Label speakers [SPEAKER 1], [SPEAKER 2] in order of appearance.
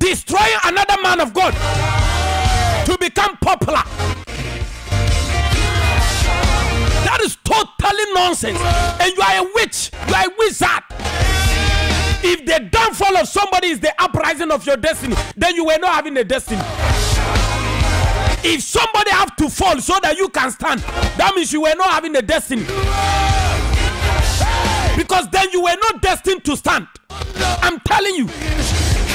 [SPEAKER 1] destroying another man of God to become popular. That is totally nonsense. And you are a witch. You are a wizard. If the downfall of somebody is the uprising of your destiny, then you were not having a destiny. If somebody have to fall so that you can stand, that means you were not having a destiny. Because then you were not destined to stand. I'm telling you.